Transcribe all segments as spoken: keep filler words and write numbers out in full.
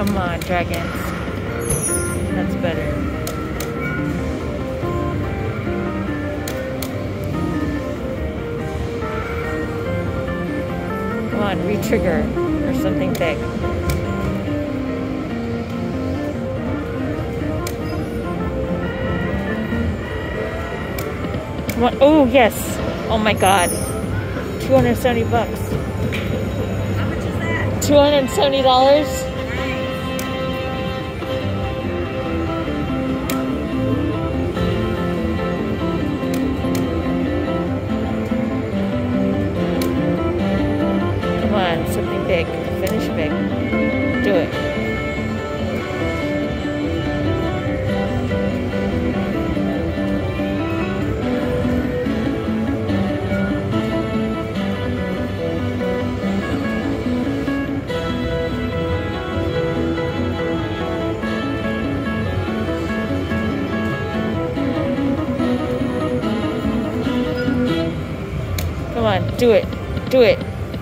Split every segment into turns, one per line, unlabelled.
Come on, dragons. That's better. Come on, re-trigger or something big. Come on. Oh, yes. Oh my God. two hundred seventy bucks.
How much is that?
two hundred seventy dollars. Come on, something big. Finish big. Do it. Come on, do it. Do it.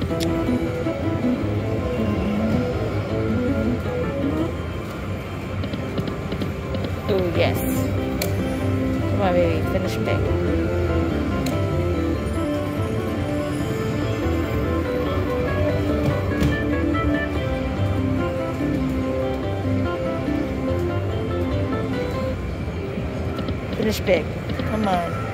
Oh, yes. Come on, baby. Finish big. Finish big. Come on.